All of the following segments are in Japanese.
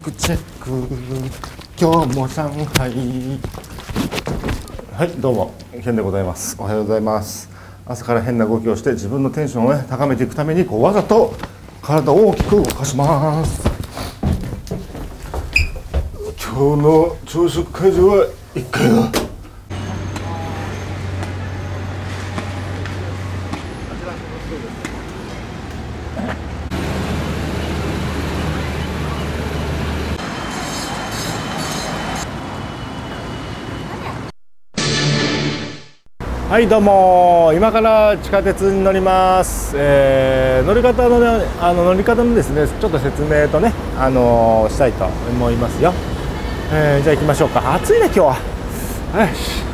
チェック、今日も上海。はい、どうも、ケンでございます。おはようございます。朝から変な動きをして自分のテンションを、高めていくためにわざと体を大きく動かします。今日の朝食会場は1階だ。はい、どうも、今から地下鉄に乗ります。乗り方のね、乗り方のですね、ちょっと説明とね、したいと思いますよ。じゃあ行きましょうか。暑いね今日は。よし。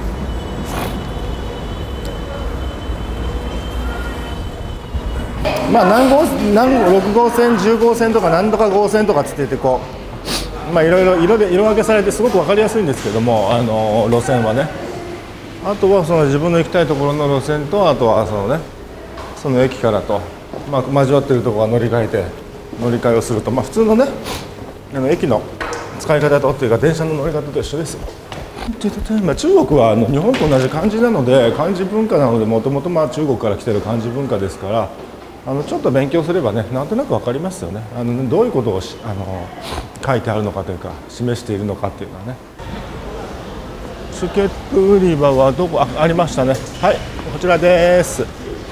まあ6号線、10号線とか何とか号線とかつっててこう、まあいろいろ色分けされてすごく分かりやすいんですけども、路線はね。あとはその自分の行きたいところの路線と、あとはその駅からと、交わっているところは乗り換えをすると、普通のね駅の使い方とっていうか電車の乗り方と一緒ですよ。中国は日本と同じ漢字なので、漢字文化なので、もともと中国から来てる漢字文化ですから、ちょっと勉強すればね、なんとなく分かりますよね。どういうことを書いてあるのかというか示しているのかっていうのはね。チケット売り場はどこありましたね。はい、こちらです。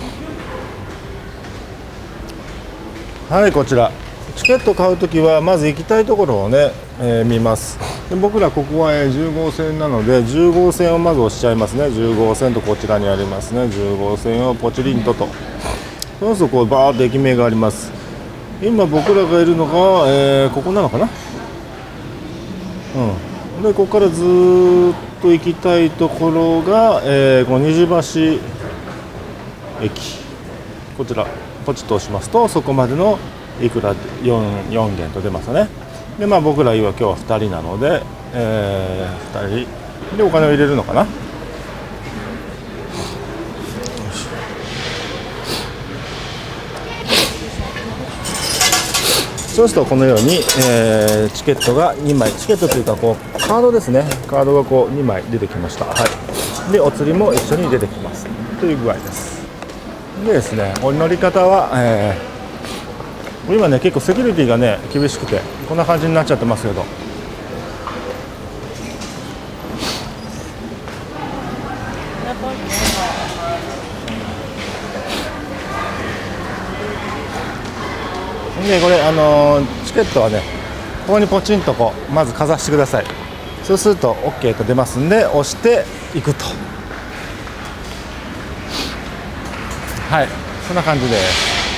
はい、こちらチケット買うときはまず行きたいところをね、見ます。で僕らここは10号線なので、10号線をまず押しちゃいますね。10号線とこちらにありますね。10号線をポチリンとそうするとこうバーッと駅名があります。今僕らがいるのが、ここなのかな。でここからずーっと行きたいところが、この虹橋駅、こちらポチッと押しますと、そこまでのいくら 4元と出ますね。で僕ら今日は2人なので、2人でお金を入れるのかな。そうするとこのように、チケットが2枚、チケットというかこうカードですね。カードがこう2枚出てきました。はい。でお釣りも一緒に出てきますという具合です。でですね、お乗り方は、今ね結構セキュリティがね厳しくてこんな感じになっちゃってますけど。でこれチケットはねここにポチンとこうまずかざしてください。そうすると OK と出ますんで押していくと。はい、そんな感じです。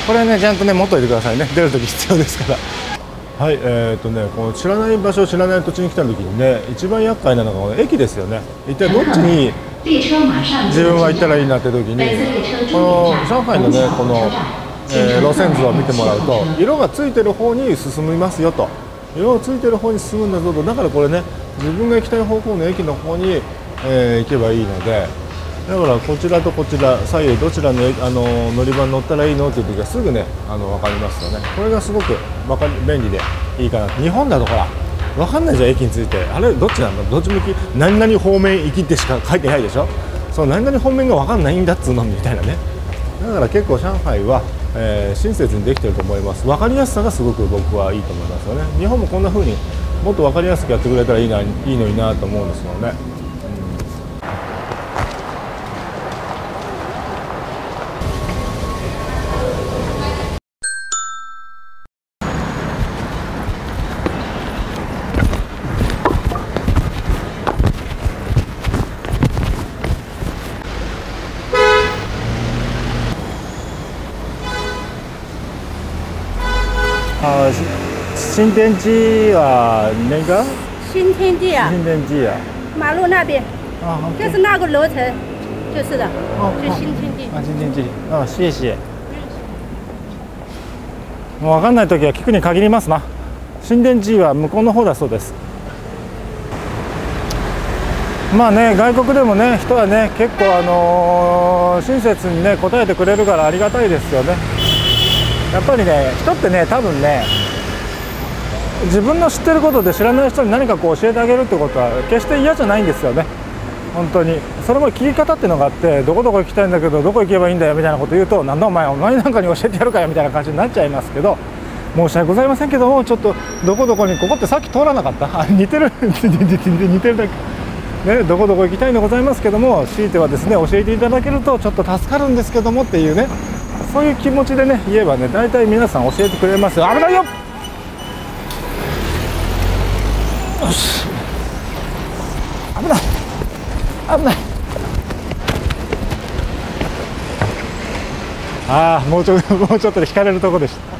これねちゃんとね持っといてくださいね。出るとき必要ですから。はい、この知らない場所、知らない土地に来た時にね一番厄介なのがこの駅ですよね。一体どっちに自分は行ったらいいなって時に、この上海のねこの路線図を見てもらうと、色がついてる方に進みますよと、色がついてる方に進むんだぞと。だからこれね自分が行きたい方向の駅の方に、行けばいいので、だからこちらとこちら左右どちらの、乗り場に乗ったらいいのっていう時はすぐね分かりますよね。これがすごく便利でいいかな。日本だとほら分かんないじゃん、駅について。あれどっちなんだ、どっち向き、何々方面行きってしか書いてないでしょ。その何々方面が分かんないんだっつうのみたいなね。だから結構上海は親切にできてると思います。分かりやすさがすごく僕はいいと思いますよね。日本もこんな風にもっと分かりやすくやってくれたらいいのになと思うんですよね。新天地啊，那个新天地啊， 新天地啊， 马路那边啊， 就是那个楼层，就是的，就新天地。 あ、新天地。あ、谢謝。もう分かんないときは聞くに限りますな。新天地は向こうの方だそうです。外国でもね人はね結構親切にね答えてくれるからありがたいですよね。やっぱりね人ってね多分ね自分の知ってることで知らない人に何かこう教えてあげるってことは決して嫌じゃないんですよね。本当にそれも聞き方っていうのがあって、どこどこ行きたいんだけどどこ行けばいいんだよみたいなこと言うと、なんだお前なんかに教えてやるかよみたいな感じになっちゃいますけど、申し訳ございませんけども、ちょっとどこどこに、ここってさっき通らなかった、あ、似てる似てるだけ、ね、どこどこ行きたいんでございますけども、強いてはですね教えていただけるとちょっと助かるんですけどもっていうね、そういう気持ちでね言えばね、大体皆さん教えてくれますよ。危ないよ、よし、危ない危ない、ああもうちょっとで引かれるとこでした。